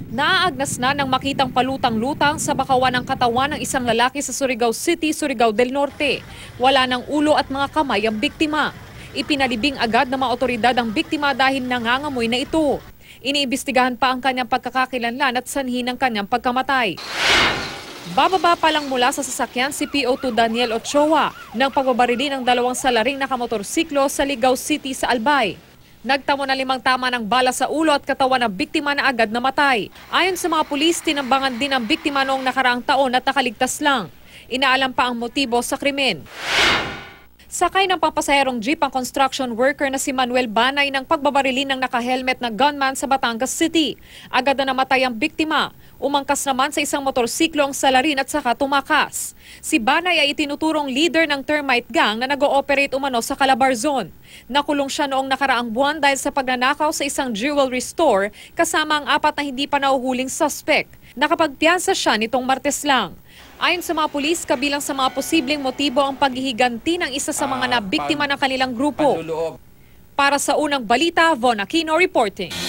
Naaagnas na ng makitang palutang-lutang sa bakawan ng katawan ng isang lalaki sa Surigao City, Surigao del Norte. Wala ng ulo at mga kamay ang biktima. Ipinalibing agad ng mga otoridad ang biktima dahil nangangamoy na ito. Iniimbestigahan pa ang kanyang pagkakakilanlan at sanhi ng kanyang pagkamatay. Bababa pa lang mula sa sasakyan si PO2 Daniel Ochoa ng pagbabarili ng dalawang salaring nakamotorsiklo sa Ligao City sa Albay. Nagtamo na 5 tama ng bala sa ulo at katawan ng biktima na agad namatay. Ayon sa mga pulis, tinambangan din ang biktima noong nakaraang taon at nakaligtas lang. Inaalam pa ang motibo sa krimen. Sakay ng pampasaherong jeep ang construction worker na si Manuel Banay ng pagbabarili ng nakahelmet na gunman sa Batangas City. Agad na namatay ang biktima. Umangkas naman sa isang motorsiklo ang salarin at saka tumakas. Si Banay ay itinuturong leader ng termite gang na nag-ooperate umano sa Calabar Zone. Nakulong siya noong nakaraang buwan dahil sa pagnanakaw sa isang jewelry store kasama ang 4 na hindi pa nahuhuling suspect. Nakapagpiyansa siya nitong Martes lang. Ayon sa mga pulis, kabilang sa mga posibleng motibo ang paghihiganti ng isa sa mga nabiktima ng kanilang grupo. Para sa unang balita, Von Aquino reporting.